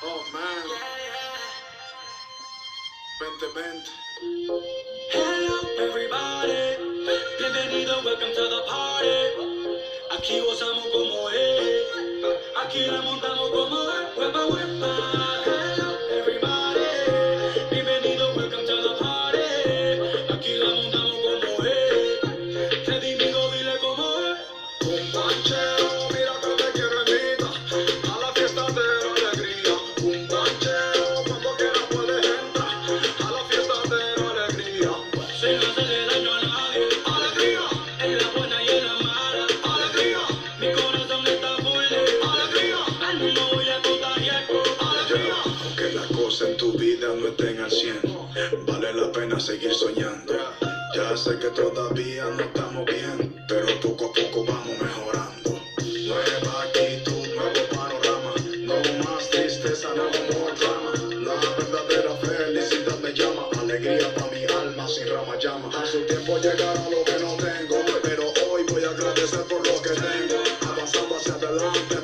Oh man, 2020. Hello everybody, bienvenido, welcome to the party. Aquí gozamos como es, aquí la montamos como es, huepa huepa. Hello everybody, bienvenido, welcome to the party. Aquí la montamos como es, redimido, dile como es. Un panchero, mira que te quiero invitar a la fiesta de la alegría. Un panchero, cuando quieras puedes entrar a la fiesta de la alegría. Sin hacerle daño a nadie, Alegría, en la buena y en la mala. alegría, Mi corazón está full, alegría, al mundo voy a contagiar con alegría. Aunque las cosas en tu vida no estén al 100, vale la pena seguir soñando. Ya sé que todavía no estamos bien, pero poco a poco vamos mejorando. Nueva actitud, nuevo panorama, no más tristeza, no more drama. La verdadera felicidad me llama, alegría pa' mi alma sin rama llama. A su tiempo llegará lo que no tengo, pero hoy voy a agradecer por lo que tengo. Avanzando hacia adelante,